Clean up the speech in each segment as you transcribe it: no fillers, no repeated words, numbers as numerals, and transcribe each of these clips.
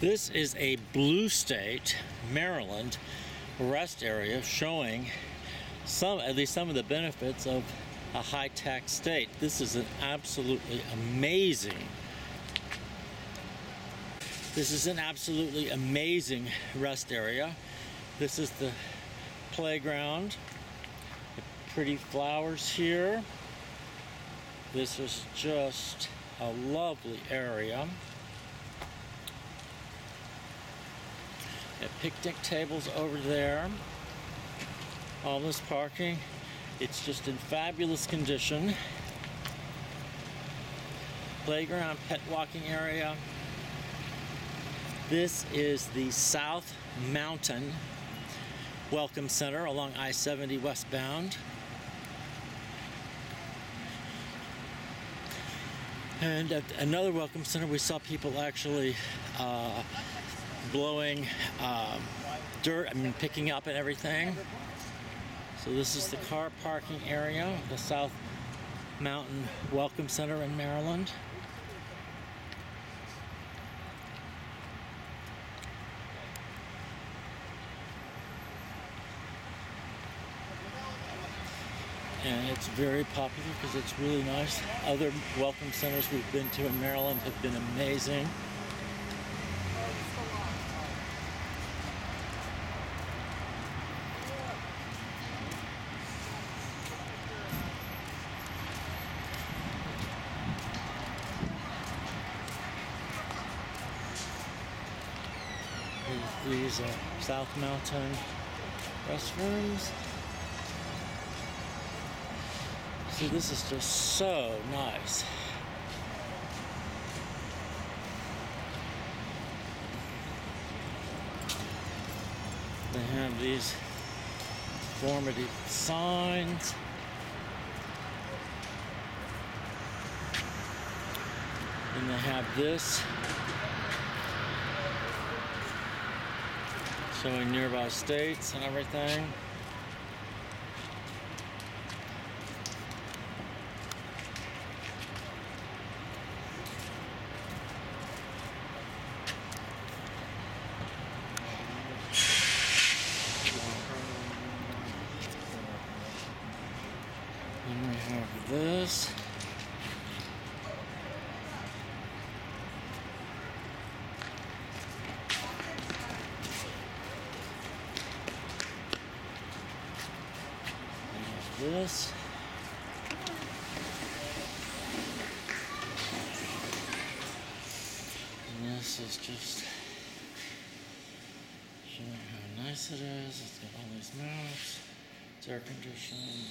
This is a blue state, Maryland, rest area showing at least some of the benefits of a high-tax state. This is an absolutely amazing rest area. This is the playground. The pretty flowers here. This is just a lovely area. Picnic tables over there. All this parking. It's just in fabulous condition. Playground, pet walking area. This is the South Mountain Welcome Center along I-70 westbound. And at another Welcome Center, we saw people actually blowing dirt, picking up and everything. So this is the car parking area, the South Mountain Welcome Center in Maryland. And it's very popular because it's really nice. Other welcome centers we've been to in Maryland have been amazing. These are South Mountain restrooms. See, this is just so nice. They have these informative signs. And they have this showing nearby states and everything. And we have this. This. And this is just showing how nice it is. It's got all these maps. It's air conditioned.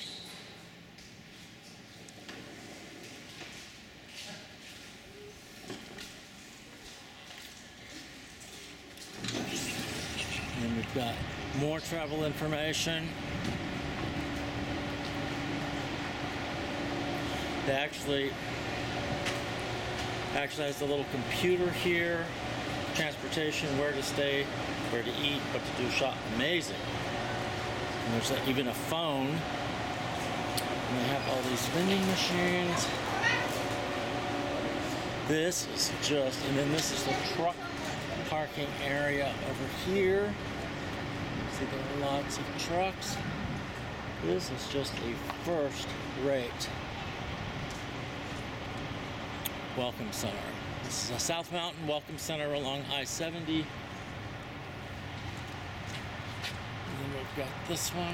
And we've got more travel information. They actually has a little computer here, transportation, where to stay, where to eat, what to do, shop. Amazing. And there's even a phone. And they have all these vending machines. This is just, and then this is the truck parking area over here. See, there are lots of trucks. This is just a first-rate Welcome Center. This is a South Mountain Welcome Center along I-70. And then we've got this one.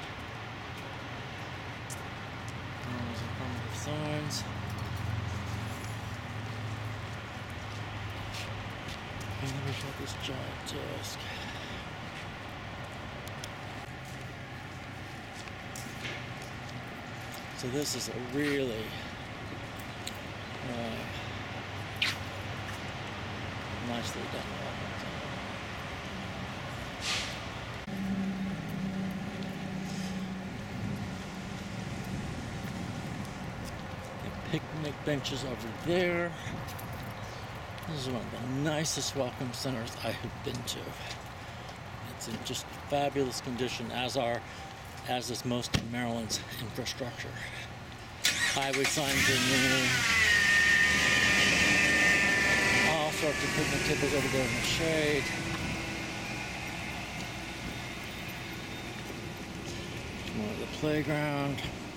There's informative signs. And then we've got this giant desk. So this is a really nicely done welcome center. Picnic benches over there. This is one of the nicest welcome centers I have been to. It's in just fabulous condition, as is most of Maryland's infrastructure. Highway signs in there. sorts of picnic tables over there in the shade. More of the playground.